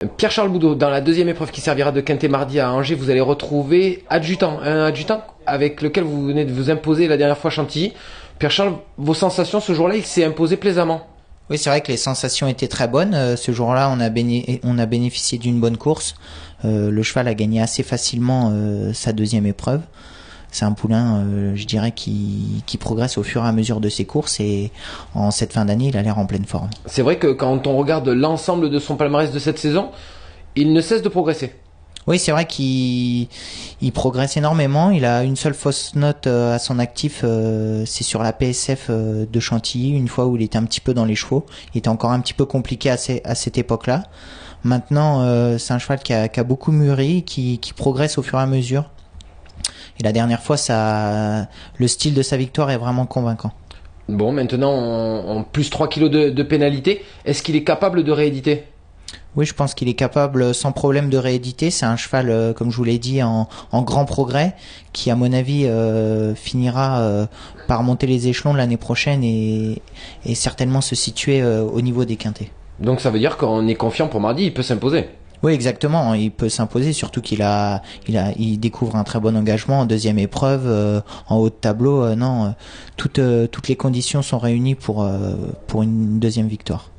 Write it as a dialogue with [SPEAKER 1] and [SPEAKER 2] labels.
[SPEAKER 1] Pierre-Charles Boudot, dans la deuxième épreuve qui servira de quintet mardi à Angers, vous allez retrouver un adjudant avec lequel vous venez de vous imposer la dernière fois Chantilly. Pierre-Charles, vos sensations ce jour-là, il s'est imposé plaisamment.
[SPEAKER 2] Oui, c'est vrai que les sensations étaient très bonnes. Ce jour-là, on a bénéficié d'une bonne course. Le cheval a gagné assez facilement sa deuxième épreuve. C'est un poulain, je dirais, qui progresse au fur et à mesure de ses courses, et en cette fin d'année, il a l'air en pleine forme.
[SPEAKER 1] C'est vrai que quand on regarde l'ensemble de son palmarès de cette saison, il ne cesse de progresser.
[SPEAKER 2] Oui, c'est vrai qu'il progresse énormément. Il a une seule fausse note à son actif, c'est sur la PSF de Chantilly, une fois où il était un petit peu dans les chevaux. Il était encore un petit peu compliqué à cette époque-là. Maintenant, c'est un cheval qui a beaucoup mûri, qui progresse au fur et à mesure. Et la dernière fois, le style de sa victoire est vraiment convaincant.
[SPEAKER 1] Bon, maintenant, en plus 3 kilos de pénalité, est-ce qu'il est capable de rééditer ?
[SPEAKER 2] Oui, je pense qu'il est capable sans problème de rééditer. C'est un cheval, comme je vous l'ai dit, en grand progrès, qui à mon avis finira par monter les échelons l'année prochaine et certainement se situer au niveau des quintets.
[SPEAKER 1] Donc ça veut dire qu'on est confiant pour mardi, il peut s'imposer.
[SPEAKER 2] Oui, exactement. Il peut s'imposer, surtout il découvre un très bon engagement en deuxième épreuve, en haut de tableau. Toutes les conditions sont réunies pour une deuxième victoire.